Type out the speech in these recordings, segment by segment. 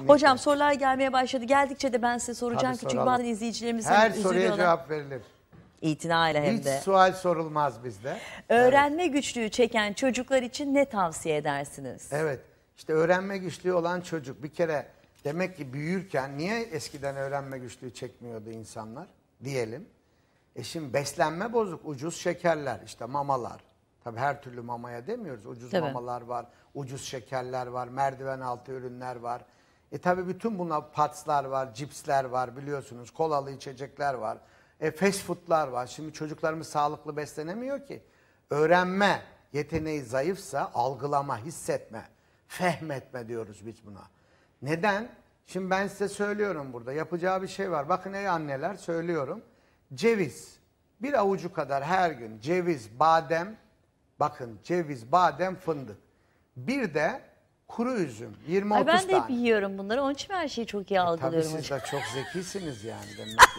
Hocam sorular gelmeye başladı. Geldikçe de ben size soracağım Tabii ki çünkü bazen izleyicilerimiz her hani soruya üzülüyorlar. cevap verilir. İtinayla hem Hiç de. sual sorulmaz bizde. Öğrenme güçlüğü çeken çocuklar için ne tavsiye edersiniz? Evet. İşte öğrenme güçlüğü olan çocuk bir kere demek ki büyürken niye eskiden öğrenme güçlüğü çekmiyordu insanlar diyelim. Şimdi beslenme bozuk, ucuz şekerler, işte mamalar. Tabii her türlü mamaya demiyoruz. Ucuz mamalar var, ucuz şekerler var, merdiven altı ürünler var. Tabii bütün bunlar patslar var, cipsler var biliyorsunuz, kolalı içecekler var. Fast foodlar var. Şimdi çocuklarımız sağlıklı beslenemiyor ki. Öğrenme yeteneği zayıfsa algılama, hissetme, fehmetme diyoruz biz buna. Neden? Şimdi ben size söylüyorum burada. Yapacağı bir şey var. Bakın ey anneler söylüyorum. Ceviz. Bir avucu kadar her gün ceviz, badem. Bakın ceviz, badem, fındık. Bir de kuru üzüm. 20-30 tane. Ben de hep yiyorum bunları. Onun için her şeyi çok iyi algılıyorum tabii hocam. siz de çok zekisiniz yani demek ki.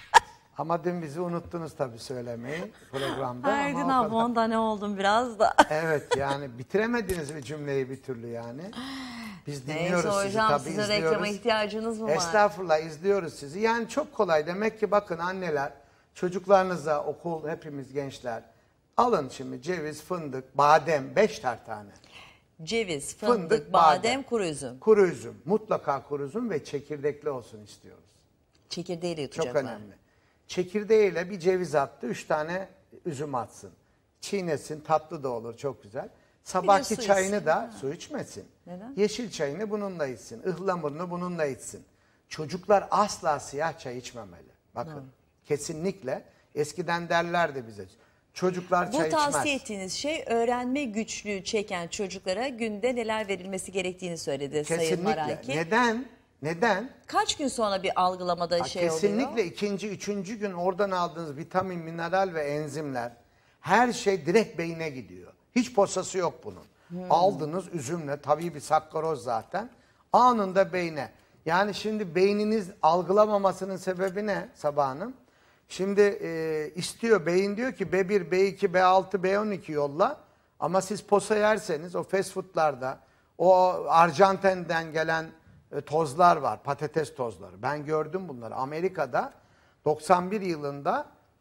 Ama dün bizi unuttunuz tabii söylemeyi programda. Aydın abi ondan ne oldum biraz da. Evet yani bitiremediniz bir cümleyi bir türlü yani. Biz dinliyoruz Neyse sizi hocam, tabii sizin izliyoruz. reklama ihtiyacınız mı var? Estağfurullah izliyoruz sizi. Yani çok kolay demek ki bakın anneler çocuklarınıza okul hepimiz gençler alın şimdi ceviz, fındık, badem 5'ter tane. Ceviz, fındık, badem, kuru üzüm. Kuru üzüm mutlaka kuru üzüm ve çekirdekli olsun istiyoruz. Çekirdeğiyle yutacaklar. Çok önemli. Çekirdeğiyle bir ceviz attı, 3 tane üzüm atsın. Çiğnesin, tatlı da olur, çok güzel. Sabahki su çayını içsin. da su içmesin. Neden? Yeşil çayını bununla içsin, ıhlamurunu bununla içsin. Çocuklar asla siyah çay içmemeli. Bakın, kesinlikle. Eskiden derlerdi bize, çocuklar çay Bu içmez. tavsiye ettiğiniz şey öğrenme güçlüğü çeken çocuklara günde neler verilmesi gerektiğini söyledi Sayın Maraki. Kesinlikle. Neden? Kaç gün sonra bir algılamada şey oluyor? Kesinlikle ikinci, üçüncü gün oradan aldığınız vitamin, mineral ve enzimler her şey direkt beyine gidiyor. Hiç posası yok bunun. Aldınız üzümle, tabii bir sakkaroz zaten, anında beyne. Yani şimdi beyniniz algılamamasının sebebi ne Sabah Hanım? Şimdi istiyor, beyin diyor ki B1, B2, B6, B12 yolla. Ama siz posa yerseniz o fast foodlarda, o Arjantin'den gelen tozlar var, patates tozları. Ben gördüm bunları. Amerika'da 91 yılında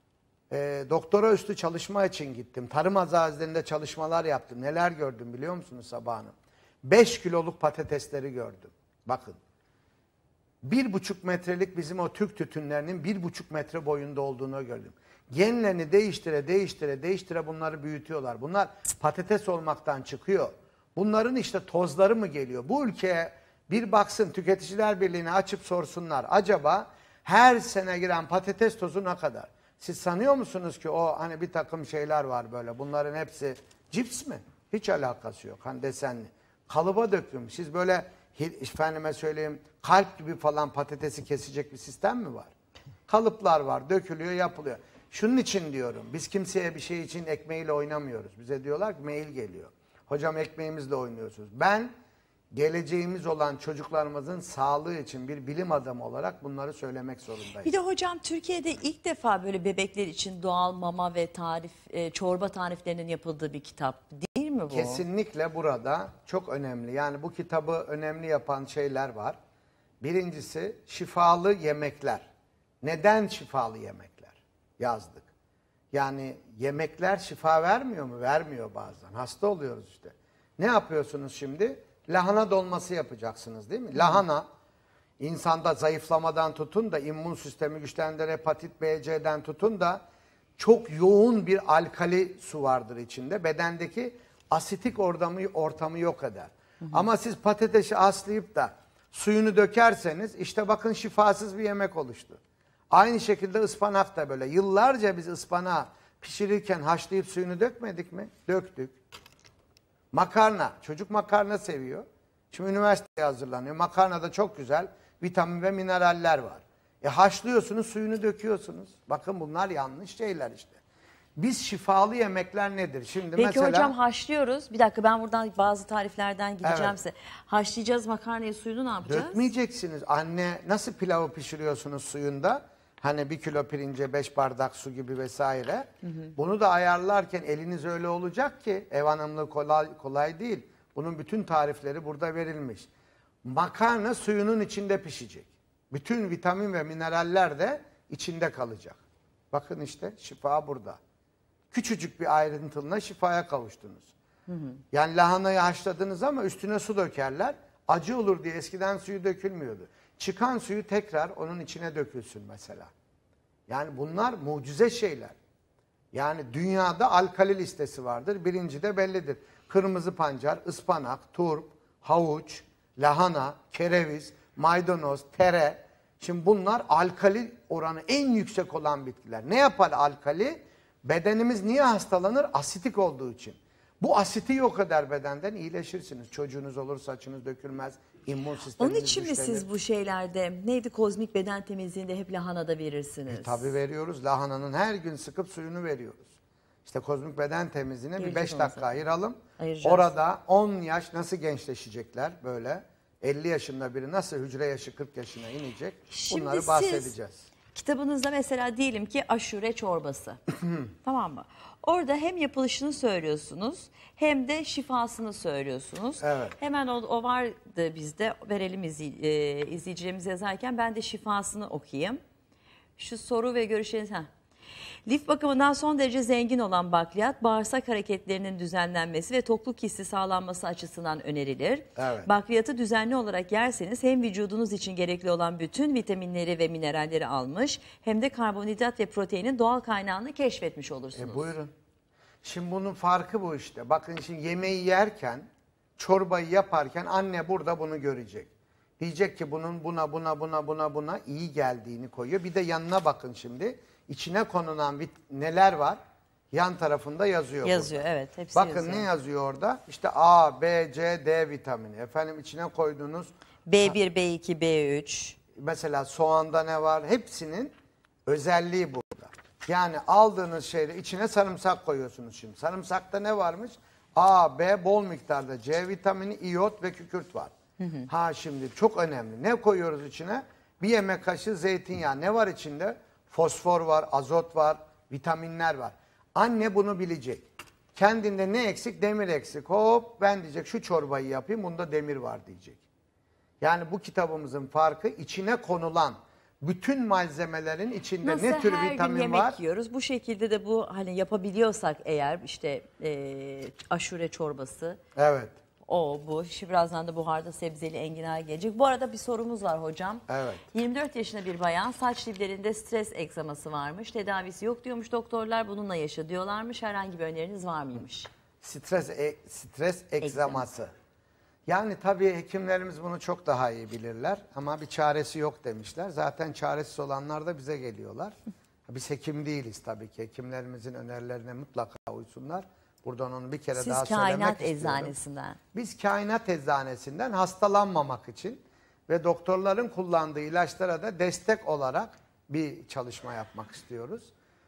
doktora üstü çalışma için gittim. Tarım arazilerinde çalışmalar yaptım. Neler gördüm biliyor musunuz Sabah Hanım? 5 kiloluk patatesleri gördüm. Bakın. 1,5 metrelik bizim o Türk tütünlerinin 1,5 metre boyunda olduğunu gördüm. Genlerini değiştire bunları büyütüyorlar. Bunlar patates olmaktan çıkıyor. Bunların işte tozları mı geliyor? Bu ülkeye bir baksın, Tüketiciler Birliği'ni açıp sorsunlar. Acaba her sene giren patates tozu ne kadar? Siz sanıyor musunuz ki o hani bir takım şeyler var böyle, bunların hepsi cips mi? Hiç alakası yok. Hani desenli. Kalıba dökülmüş. Siz böyle efendime söyleyeyim kalp gibi falan patatesi kesecek bir sistem mi var? Kalıplar var, dökülüyor, yapılıyor. Şunun için diyorum, biz kimseye bir şey için ekmeğiyle oynamıyoruz. Bize diyorlar ki mail geliyor. Hocam ekmeğimizle oynuyorsunuz. Ben geleceğimiz olan çocuklarımızın sağlığı için bir bilim adamı olarak bunları söylemek zorundayım. Bir de hocam Türkiye'de ilk defa böyle bebekler için doğal mama ve çorba tariflerinin yapıldığı bir kitap değil mi bu? Kesinlikle burada çok önemli. Yani bu kitabı önemli yapan şeyler var. Birincisi şifalı yemekler. Neden şifalı yemekler? Yazdık. Yani yemekler şifa vermiyor mu? Vermiyor bazen. Hasta oluyoruz işte. Ne yapıyorsunuz şimdi? Lahana dolması yapacaksınız değil mi? Lahana insanda zayıflamadan tutun da immün sistemi güçlendiren hepatit B, C'den tutun da çok yoğun bir alkali su vardır içinde. Bedendeki asitik ortamı yok eder. Ama siz patatesi aslayıp da suyunu dökerseniz işte bakın şifasız bir yemek oluştu. Aynı şekilde ıspanak da böyle. Yıllarca biz ıspanağı pişirirken haşlayıp suyunu dökmedik mi? Döktük. Makarna. Çocuk makarna seviyor. Şimdi üniversiteye hazırlanıyor. Makarnada çok güzel vitamin ve mineraller var. Haşlıyorsunuz, suyunu döküyorsunuz. Bakın bunlar yanlış şeyler işte. Biz şifalı yemekler nedir? Şimdi Peki mesela, hocam haşlıyoruz. Bir dakika ben buradan bazı tariflerden gideceğim Evet. size. Haşlayacağız makarnayı, suyunu ne yapacağız? Dökmeyeceksiniz. Anne nasıl pilavı pişiriyorsunuz suyunda? Hani 1 kilo pirince 5 bardak su gibi vesaire. Bunu da ayarlarken eliniz öyle olacak ki ev hanımlığı kolay değil. Bunun bütün tarifleri burada verilmiş. Makarna suyunun içinde pişecek. Bütün vitamin ve mineraller de içinde kalacak. Bakın işte şifa burada. Küçücük bir ayrıntıyla şifaya kavuştunuz. Yani lahanayı haşladınız ama üstüne su dökerler. Acı olur diye eskiden suyu dökülmüyordu. Çıkan suyu tekrar onun içine dökülsün mesela. Yani bunlar mucize şeyler. Yani dünyada alkali listesi vardır. Birinci de bellidir. Kırmızı pancar, ıspanak, turp, havuç, lahana, kereviz, maydanoz, tere. Şimdi bunlar alkali oranı en yüksek olan bitkiler. Ne yapar alkali? Bedenimiz niye hastalanır? Asitik olduğu için. Bu asiti yok eder bedenden, iyileşirsiniz. Çocuğunuz olur, saçınız dökülmez, immün sisteminiz Onun için mi güçlenir. siz bu şeylerde neydi kozmik beden temizliğinde hep lahanada verirsiniz? Tabii veriyoruz. Lahananın her gün sıkıp suyunu veriyoruz. İşte kozmik beden temizliğine bir 5 dakika ayıralım. Ayıracağız. Orada 10 yaş nasıl gençleşecekler böyle. 50 yaşında biri nasıl hücre yaşı 40 yaşına inecek. Şimdi Bunları bahsedeceğiz. Kitabınızda mesela diyelim ki aşure çorbası. Tamam mı? Orada hem yapılışını söylüyorsunuz hem de şifasını söylüyorsunuz. Evet. Hemen o vardı bizde, verelim izleyicilerimiz yazarken ben de şifasını okuyayım. Şu soru ve görüşleriniz. Lif bakımından son derece zengin olan bakliyat, bağırsak hareketlerinin düzenlenmesi ve tokluk hissi sağlanması açısından önerilir. Evet. Bakliyatı düzenli olarak yerseniz hem vücudunuz için gerekli olan bütün vitaminleri ve mineralleri almış, hem de karbonhidrat ve proteinin doğal kaynağını keşfetmiş olursunuz. Buyurun. Şimdi bunun farkı bu işte. Bakın şimdi yemeği yerken, çorbayı yaparken anne burada bunu görecek. Diyecek ki bunun buna iyi geldiğini koyuyor. Bir de yanına bakın şimdi. İçine konulan neler var? Yan tarafında yazıyor. Yazıyor, burada. evet. Hepsi bakın yazıyor. ne yazıyor orada? İşte A, B, C, D vitamini. Efendim içine koyduğunuz B1, B2, B3. mesela soğanda ne var? Hepsinin özelliği burada. Yani aldığınız şeyde içine sarımsak koyuyorsunuz şimdi. Sarımsakta ne varmış? A, B bol miktarda C vitamini, iyot ve kükürt var. Ha şimdi çok önemli. Ne koyuyoruz içine? Bir yemek kaşığı zeytinyağı. Ne var içinde? Fosfor var, azot var, vitaminler var. Anne bunu bilecek. Kendinde ne eksik? Demir eksik. Hop ben diyecek şu çorbayı yapayım, bunda demir var diyecek. Yani bu kitabımızın farkı içine konulan bütün malzemelerin içinde Nasıl ne tür her gün vitamin yemek var? yiyoruz? Bu şekilde de bu hani yapabiliyorsak eğer işte aşure çorbası. Evet. Bu. Şimdi birazdan da buharda sebzeli enginar gelecek. Bu arada bir sorumuz var hocam. Evet. 24 yaşında bir bayan saç diplerinde stres egzaması varmış. Tedavisi yok diyormuş doktorlar. Bununla yaşa diyorlarmış. Herhangi bir öneriniz var mıymış? Stres egzaması. Yani tabii hekimlerimiz bunu çok daha iyi bilirler ama bir çaresi yok demişler. Zaten çaresiz olanlar da bize geliyorlar. Biz hekim değiliz tabii ki. Hekimlerimizin önerilerine mutlaka uysunlar. Buradan onu bir kere daha söylemek istiyorum. Siz kainat eczanesinden. Biz kainat eczanesinden hastalanmamak için ve doktorların kullandığı ilaçlara da destek olarak bir çalışma yapmak istiyoruz.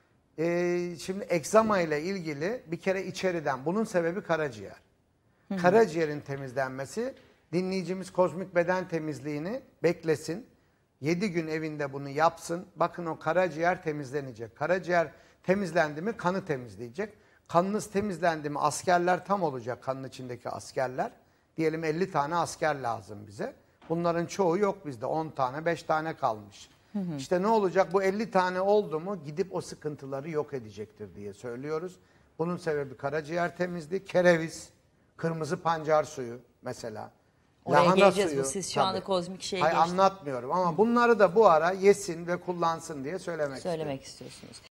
Şimdi egzama ile ilgili bir kere içeriden, bunun sebebi karaciğer. Karaciğerin temizlenmesi, dinleyicimiz kozmik beden temizliğini beklesin. 7 gün evinde bunu yapsın. Bakın o karaciğer temizlenecek. Karaciğer temizlendi mi kanı temizleyecek. Kanınız temizlendi mi askerler tam olacak, kanın içindeki askerler. Diyelim 50 tane asker lazım bize. Bunların çoğu yok bizde. 10 tane 5 tane kalmış. İşte ne olacak? Bu 50 tane oldu mu gidip o sıkıntıları yok edecektir diye söylüyoruz. Bunun sebebi karaciğer temizliği, kereviz, kırmızı pancar suyu mesela. Oraya Lahana geleceğiz suyu, bu. Siz şu anda kozmik şeye Hayır, geçtiniz. anlatmıyorum ama bunları da bu ara yesin ve kullansın diye söylemek istiyorum. Istiyorsunuz.